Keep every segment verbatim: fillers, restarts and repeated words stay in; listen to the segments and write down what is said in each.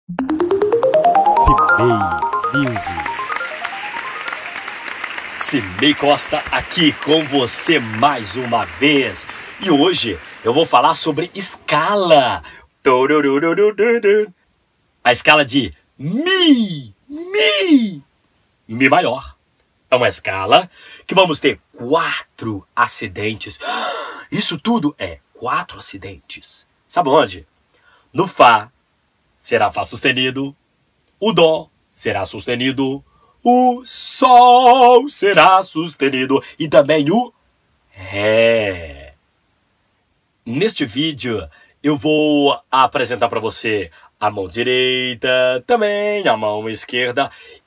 Cimei Music. Cimei Costa aqui com você mais uma vez. E hoje eu vou falar sobre escala. A escala de Mi, Mi, Mi maior. É uma escala que vamos ter quatro acidentes. Isso tudo é quatro acidentes. Sabe onde? No Fá será Fá sustenido. O Dó será sustenido. O Sol será sustenido. E também o Ré. Neste vídeo eu vou apresentar para você a mão direita, também a mão esquerda.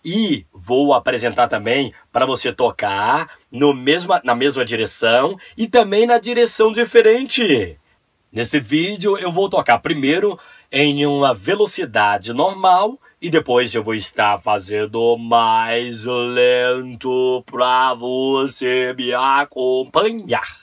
E vou apresentar também para você tocar no mesma, na mesma direção e também na direção diferente. Neste vídeo eu vou tocar primeiro em uma velocidade normal e depois eu vou estar fazendo mais lento para você me acompanhar.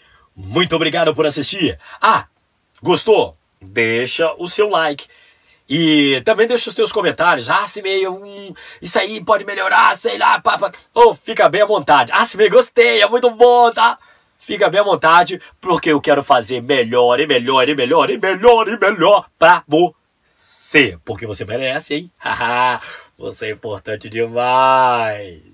Muito obrigado por assistir. Ah, gostou? Deixa o seu like. E também deixa os teus comentários. Ah, se meio, hum, isso aí pode melhorar, sei lá, pá, oh, fica bem à vontade. Ah, se meio, gostei, é muito bom, tá? Fica bem à vontade, porque eu quero fazer melhor e melhor e melhor e melhor e melhor pra você. Porque você merece, hein? Haha, você é importante demais.